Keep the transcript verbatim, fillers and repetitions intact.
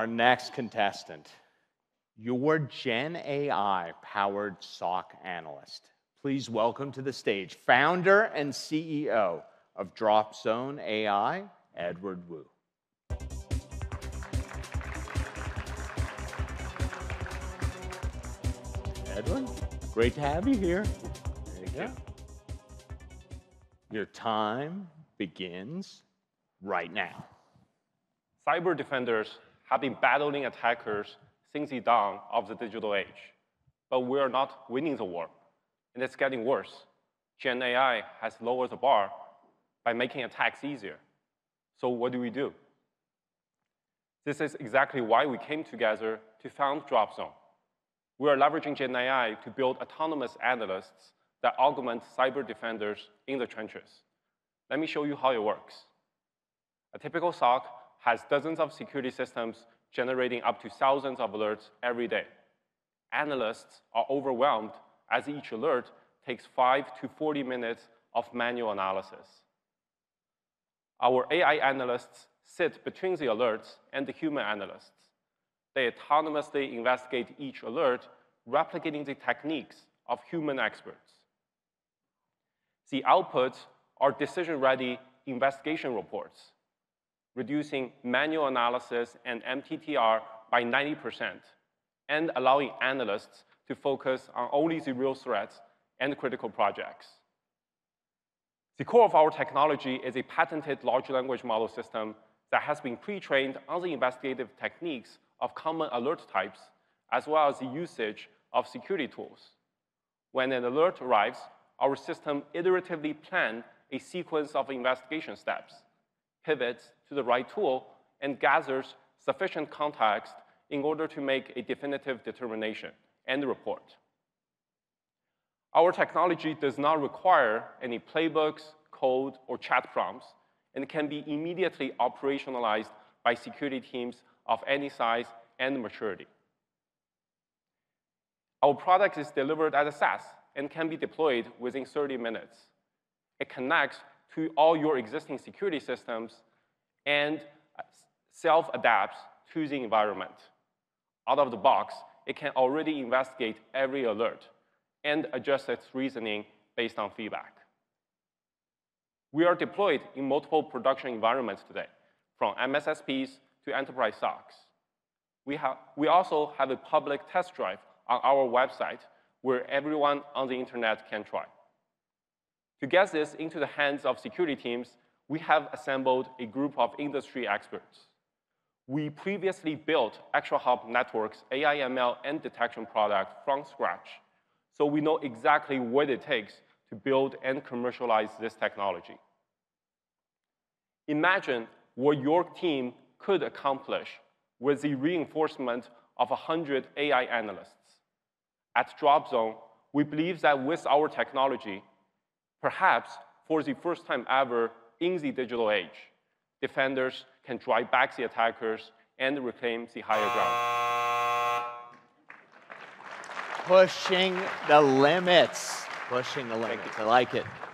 our next contestant, your Gen A I-powered S O C analyst. Please welcome to the stage founder and C E O of Dropzone A I, Edward Wu. Edward, great to have you here. Thank yeah. you. Your time begins right now. Cyber defenders have been battling attackers since the dawn of the digital age. But we are not winning the war, and it's getting worse. Gen A I has lowered the bar by making attacks easier. So what do we do? This is exactly why we came together to found Dropzone. We are leveraging Gen A I to build autonomous analysts that augment cyber defenders in the trenches. Let me show you how it works. A typical S O C has dozens of security systems generating up to thousands of alerts every day. Analysts are overwhelmed as each alert takes five to forty minutes of manual analysis. Our A I analysts sit between the alerts and the human analysts. They autonomously investigate each alert, replicating the techniques of human experts. The outputs are decision-ready investigation reports, reducing manual analysis and M T T R by ninety percent, and allowing analysts to focus on only the real threats and critical projects. The core of our technology is a patented large language model system that has been pre-trained on the investigative techniques of common alert types, as well as the usage of security tools. When an alert arrives, our system iteratively plans a sequence of investigation steps, pivots to the right tool, and gathers sufficient context in order to make a definitive determination and report. Our technology does not require any playbooks, code, or chat prompts, and can be immediately operationalized by security teams of any size and maturity. Our product is delivered as a SaaS and can be deployed within thirty minutes. It connects to all your existing security systems and self-adapts to the environment. Out of the box, it can already investigate every alert and adjust its reasoning based on feedback. We are deployed in multiple production environments today, from M S S Ps to enterprise S O Cs. We, have, we also have a public test drive on our website where everyone on the internet can try. To get this into the hands of security teams, we have assembled a group of industry experts. We previously built ExtraHop Network's A I M L and detection product from scratch, so we know exactly what it takes to build and commercialize this technology. Imagine what your team could accomplish with the reinforcement of one hundred A I analysts. At Dropzone, we believe that with our technology, perhaps for the first time ever in the digital age, defenders can drive back the attackers and reclaim the higher ground. Pushing the limits. Pushing the limits. I like it.